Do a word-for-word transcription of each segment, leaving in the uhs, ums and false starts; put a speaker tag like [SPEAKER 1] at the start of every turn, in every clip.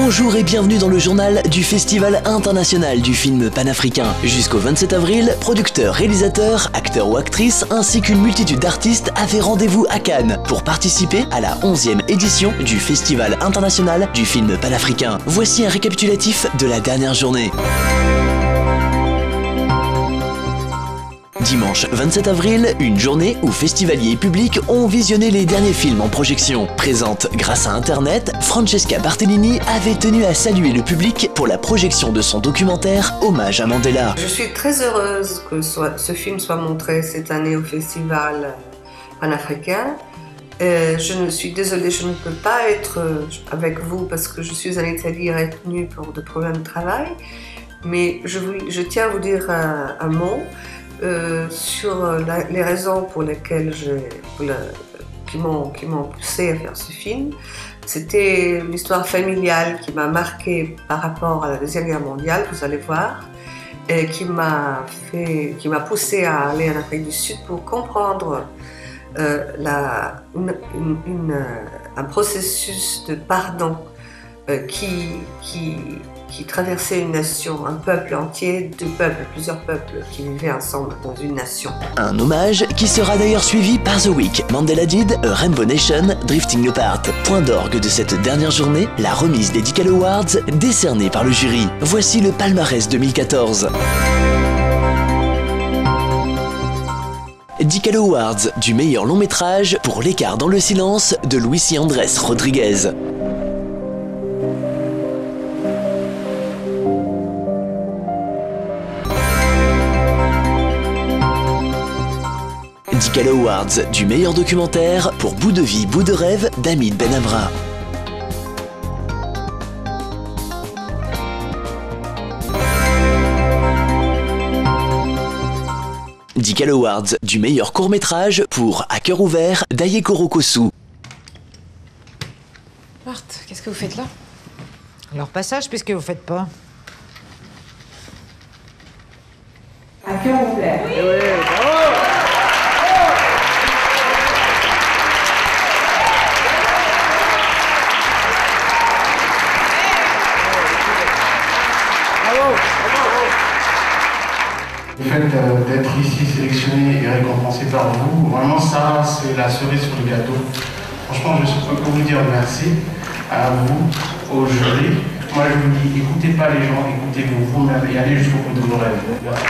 [SPEAKER 1] Bonjour et bienvenue dans le journal du Festival international du film panafricain. Jusqu'au vingt-sept avril, producteurs, réalisateurs, acteurs ou actrices, ainsi qu'une multitude d'artistes avaient rendez-vous à Cannes pour participer à la onzième édition du Festival international du film panafricain. Voici un récapitulatif de la dernière journée. Dimanche vingt-sept avril, une journée où festivaliers et publics ont visionné les derniers films en projection. Présente grâce à Internet, Francesca Bartellini avait tenu à saluer le public pour la projection de son documentaire Hommage à Mandela.
[SPEAKER 2] Je suis très heureuse que soit, ce film soit montré cette année au Festival panafricain. Euh, je ne suis désolée, je ne peux pas être avec vous parce que je suis en Italie retenue pour des problèmes de travail. Mais je, vous, je tiens à vous dire un, un mot. Euh, sur la, les raisons pour lesquelles je, pour la, qui m'ont qui m'ont poussé à faire ce film. C'était l'histoire familiale qui m'a marquée par rapport à la Deuxième Guerre mondiale, vous allez voir, et qui m'a fait, qui m'a poussé à aller en Afrique du Sud pour comprendre euh, la, une, une, une, un processus de pardon euh, qui, qui qui traversait une nation, un peuple entier, deux peuples, plusieurs peuples qui vivaient ensemble dans une nation.
[SPEAKER 1] Un hommage qui sera d'ailleurs suivi par The Week, Mandela Did, A Rainbow Nation, Drifting Apart. Point d'orgue de cette dernière journée, la remise des Dical Awards décernée par le jury. Voici le palmarès deux mille quatorze. Dical Awards du meilleur long métrage pour L'écart dans le silence de Luis Andrés Rodriguez. Dical Awards du meilleur documentaire pour Bout de vie, bout de rêve d'Hamid Benabra. Dical Awards du meilleur court-métrage pour À cœur ouvert d'Ayekoro Kosu.
[SPEAKER 3] Marthe, qu'est-ce que vous faites là? Alors passage, puisque vous faites pas.
[SPEAKER 4] À cœur ouvert.
[SPEAKER 5] Oui, oui, bravo.
[SPEAKER 6] Le fait d'être ici sélectionné et récompensé par vous, vraiment ça c'est la cerise sur le gâteau. Franchement je peux vous dire merci à vous, au jury. Moi je vous dis, écoutez pas les gens, écoutez-vous vous-même et allez jusqu'au bout de vos rêves. Merci.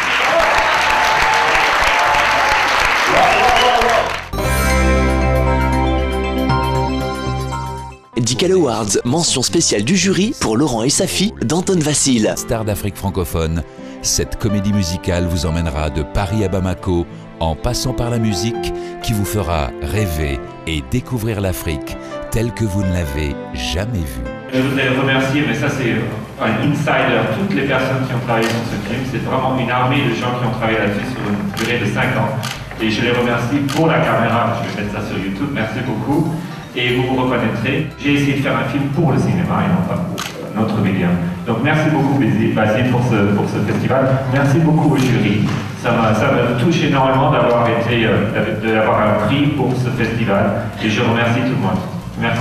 [SPEAKER 1] Dical Awards, mention spéciale du jury pour Laurent et sa fille d'Anton Vassil.
[SPEAKER 7] Star d'Afrique francophone, cette comédie musicale vous emmènera de Paris à Bamako en passant par la musique qui vous fera rêver et découvrir l'Afrique telle que vous ne l'avez jamais vue.
[SPEAKER 8] Je voudrais remercier, mais ça c'est un insider, toutes les personnes qui ont travaillé sur ce film. C'est vraiment une armée de gens qui ont travaillé là-dessus sur une durée de cinq ans. Et je les remercie pour la caméra, je vais mettre ça sur YouTube, merci beaucoup. Et vous vous reconnaîtrez. J'ai essayé de faire un film pour le cinéma et non pas pour euh, notre média. Donc merci beaucoup Basile pour ce, pour ce festival. Merci beaucoup au jury. Ça me touche énormément d'avoir été, euh, d'avoir un prix pour ce festival. Et je remercie tout le monde. Merci.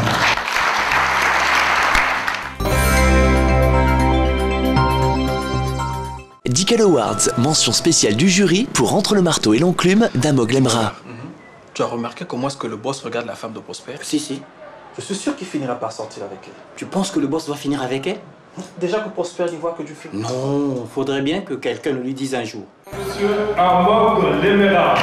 [SPEAKER 1] Dical Awards, mention spéciale du jury pour Entre le marteau et l'enclume d'Amog Lemra.
[SPEAKER 9] Tu as remarqué comment est-ce que le boss regarde la femme de Prosper?
[SPEAKER 10] Si, si.
[SPEAKER 9] Je suis sûr qu'il finira par sortir avec elle.
[SPEAKER 10] Tu penses que le boss va finir avec elle?
[SPEAKER 9] Déjà que Prosper n'y voit que du feu.
[SPEAKER 10] Non, faudrait bien que quelqu'un le lui dise un jour.
[SPEAKER 8] Monsieur Amog Lemra.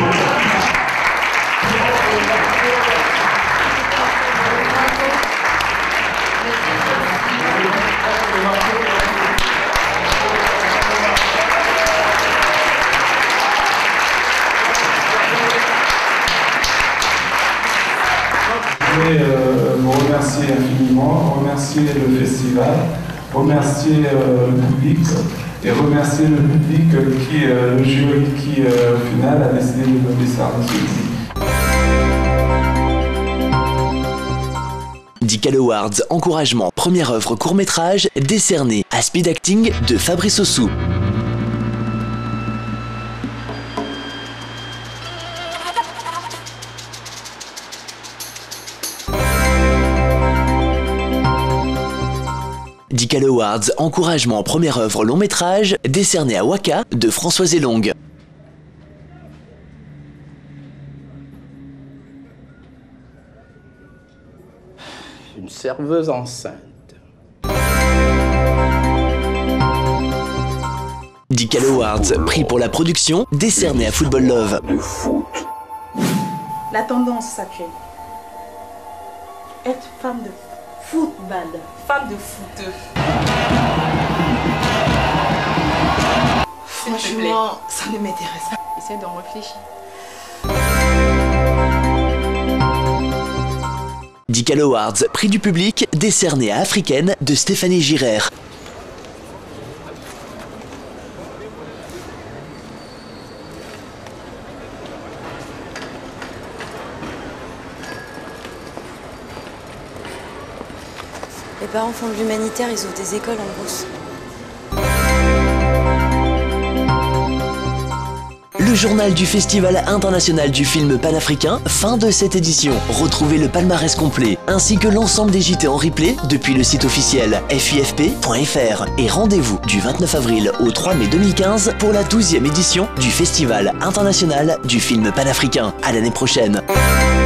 [SPEAKER 11] Je voudrais euh, vous remercier infiniment, remercier le festival, remercier euh, le public et remercier le public qui, euh, le jury qui, euh, au final, a décidé de me décerner ce prix.
[SPEAKER 1] Dical Awards, encouragement, première œuvre court-métrage, décerné à Speed Acting de Fabrice Ossou. Dical Awards, encouragement en première œuvre long métrage, décerné à Waka de Françoise Elong.
[SPEAKER 5] Une serveuse enceinte.
[SPEAKER 1] Dical Awards, prix pour la production, décerné à Football Love.
[SPEAKER 12] La tendance sacrée. Être femme de football, femme de footeux. Franchement, ça ne m'intéresse pas.
[SPEAKER 3] Essaye d'en réfléchir.
[SPEAKER 1] Dical Awards, prix du public, décerné à Africaine de Stéphanie Girard.
[SPEAKER 13] Les parents font de l'humanitaire, ils ouvrent des écoles en Beauce.
[SPEAKER 1] Le journal du Festival international du film panafricain, fin de cette édition. Retrouvez le palmarès complet, ainsi que l'ensemble des J T en replay depuis le site officiel F I F P point F R. Et rendez-vous du vingt-neuf avril au trois mai deux mille quinze pour la douzième édition du Festival international du film panafricain. À l'année prochaine.